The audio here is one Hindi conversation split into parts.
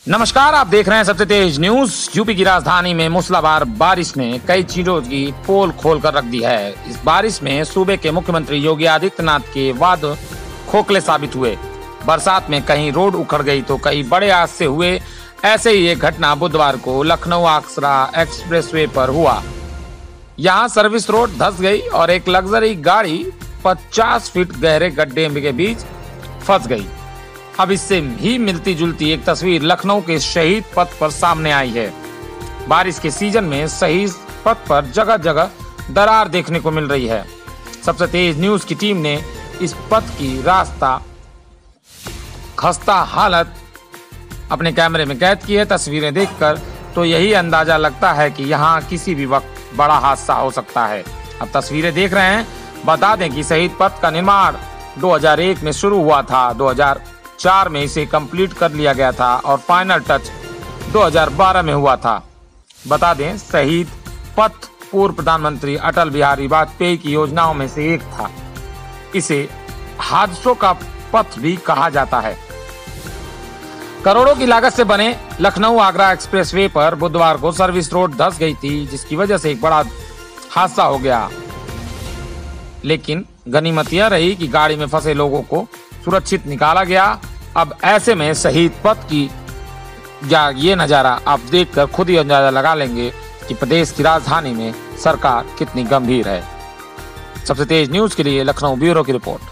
नमस्कार, आप देख रहे हैं सबसे तेज न्यूज। यूपी की राजधानी में मूसलाधार बारिश ने कई चीजों की पोल खोल कर रख दी है। इस बारिश में सूबे के मुख्यमंत्री योगी आदित्यनाथ के वाद खोखले साबित हुए। बरसात में कहीं रोड उखड़ गई तो कई बड़े हादसे हुए। ऐसे ही एक घटना बुधवार को लखनऊ आगरा एक्सप्रेसवे पर हुआ। यहाँ सर्विस रोड धंस गई और एक लग्जरी गाड़ी 50 फीट गहरे गड्ढे के बीच फंस गई। अब इससे ही मिलती जुलती एक तस्वीर लखनऊ के शहीद पथ पर सामने आई है। बारिश के सीजन में शहीद पथ पर जगह जगह दरार देखने को मिल रही है। सबसे तेज न्यूज की टीम ने इस पथ की रास्ता खस्ता हालत अपने कैमरे में कैद की है। तस्वीरें देखकर तो यही अंदाजा लगता है कि यहाँ किसी भी वक्त बड़ा हादसा हो सकता है। अब तस्वीरें देख रहे हैं। बता दें कि शहीद पथ का निर्माण 2001 में शुरू हुआ था। 2004 में इसे कंप्लीट कर लिया गया था और फाइनल टच 2012 में हुआ था। बता दें, शहीद पथ पूर्व प्रधानमंत्री अटल बिहारी वाजपेयी की योजनाओं में से एक था। इसे हादसों का पथ भी कहा जाता है। करोड़ों की लागत से बने लखनऊ आगरा एक्सप्रेसवे पर बुधवार को सर्विस रोड धंस गई थी, जिसकी वजह से एक बड़ा हादसा हो गया। लेकिन गनीमत यह रही कि गाड़ी में फंसे लोगों को सुरक्षित निकाला गया। अब ऐसे में शहीद पथ की ये नजारा आप देखकर खुद ही अंदाजा लगा लेंगे कि प्रदेश की राजधानी में सरकार कितनी गंभीर है। सबसे तेज न्यूज के लिए लखनऊ ब्यूरो की रिपोर्ट।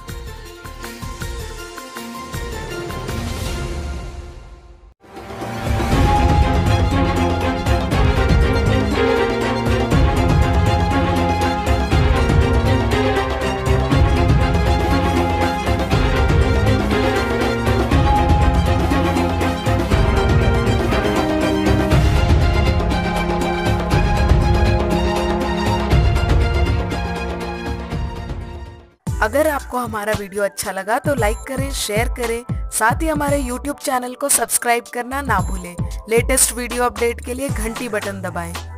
अगर आपको हमारा वीडियो अच्छा लगा तो लाइक करें, शेयर करें, साथ ही हमारे YouTube चैनल को सब्सक्राइब करना ना भूलें। लेटेस्ट वीडियो अपडेट के लिए घंटी बटन दबाएं।